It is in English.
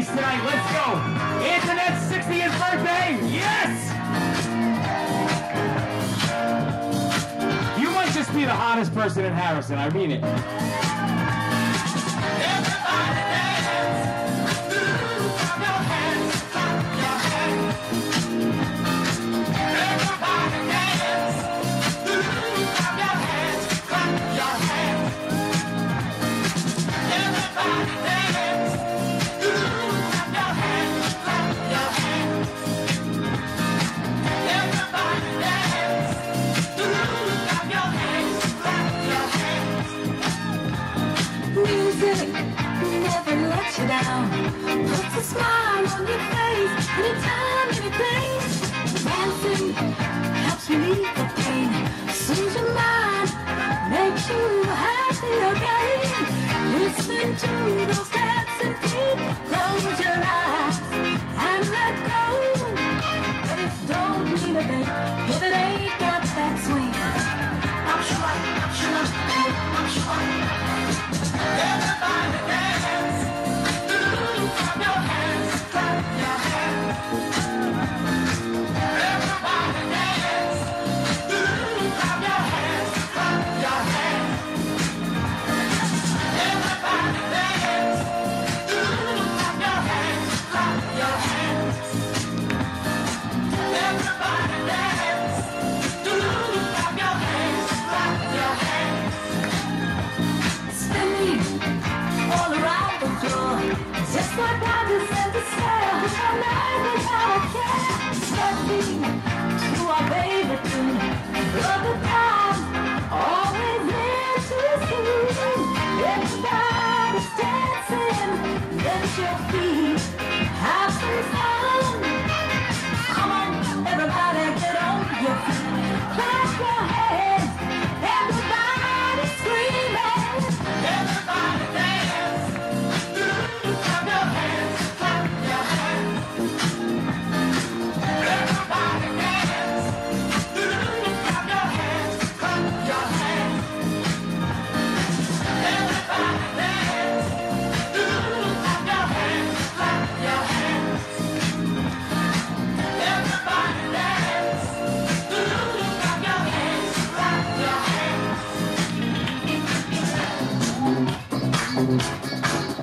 tonight. Let's go. Antoinette's 60th birthday. Yes! You might just be the hottest person in Harrison. I mean it. Everybody dance. Clap your hands. Clap your hands. Everybody dance. Clap your hands. Clap your hands. Everybody dance. Clap your hands. Clap your hands. Everybody dance. Clap your hands. Clap your hands. Music never lets you down. Puts a smile on your face anytime, any place. Dancing helps relieve the pain, soothes your mind, makes you happy again. Listen to those dancing feet. Close your eyes and let go. It don't mean a thing if it ain't got that swing. I'm sure, I'm sure, I'm sure. Everybody dance. Clap your hands. Clap your hands. Everybody dance. Clap your hands. Clap your hands. Everybody dance. Clap your hands. Clap your hands. Everybody dance. Clap your hands. Clap your hands. Spinning all around the floor, just like I just said to say, with my life and how I care. Stepping to our favorite tune, love the time, always there to see. Everybody's dancing, let your